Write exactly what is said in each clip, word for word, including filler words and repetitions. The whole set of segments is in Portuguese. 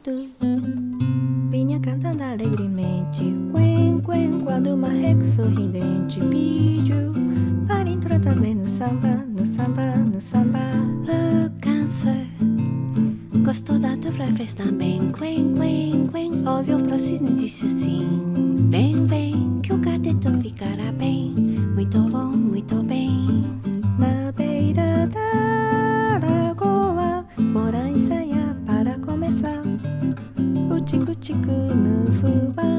pato vinha cantando alegremente. Quen, quen, quando o marreco sorridente pediu para entrar também no samba, no samba, no samba. O câncer gostou da tua festa também. Quen, quen, quen, olhou pro cisne e disse assim: vem, vem, que o quarteto ficará bem. Muito bom, muito bem. Na beira da lagoa, bora ensaiar para começar o tico-tico no fubá.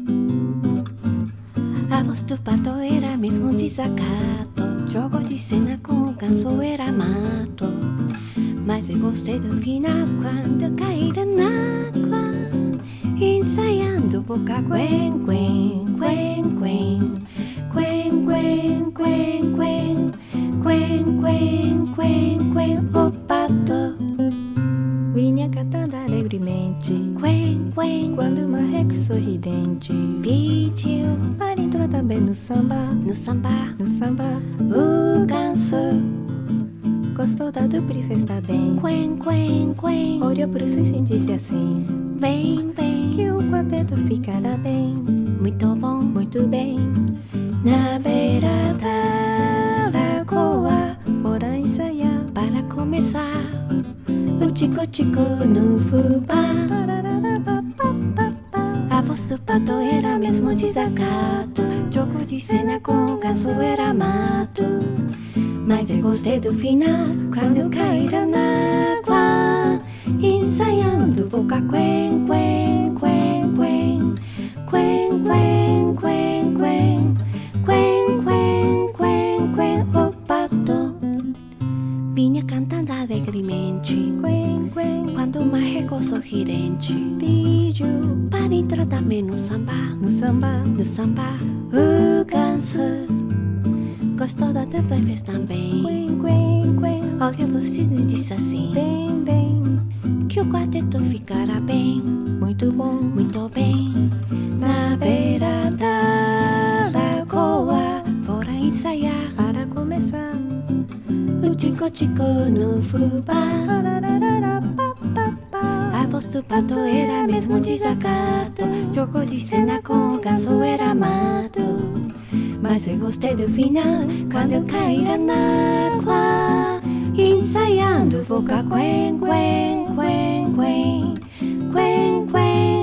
A voz do pato era mesmo desacato. Jogo de cena com o ganso era mato. Mas eu gostei do final quando caíram na água, ensaiando boca. Quen, quen, quen, quen, quen, quen, quen, quen, quen, quen, quen, quen. O pato vinha cantando alegremente. quen, quen, Quando o marreco sorridente pediu para entrar também no samba, no samba. no samba. O ganso Gostou da dupla e festa bem. quen, quen, quen, Olhou pro cisne e disse assim: vem, vem, que o quarteto ficará bem, muito bom. muito bem. Na beira da lagoa, bora ensaiar Para começar o tico-tico no fubá. a voz do pato era mesmo desacato. Jogo de cena com o ganso era mato. Mas eu gostei do final quando caíram na água, ensaiando boca. Quen, quen, quen, quen, quen, quen, quen, quen, quen, quen, quen, quen. O pato vinha cantando alegremente Quen, quen, quando o marreco sorridente pediu para entrar também no samba, no samba. no samba. O ganso gostou da tua festa também. Quen, quen, quen, Olha pro cisne e disse assim: bem, bem, que o quarteto ficará bem, muito bom. muito bem. Na beira da lagoa, Bora ensaiar para começar o tico-tico no fubá. A voz do pato era mesmo desacato. Jogo de cena com o ganso era mato. Mas eu gostei do final quando eu caíra na água, ensaiando boca. Quen, quen, quen, quen, quen, quen,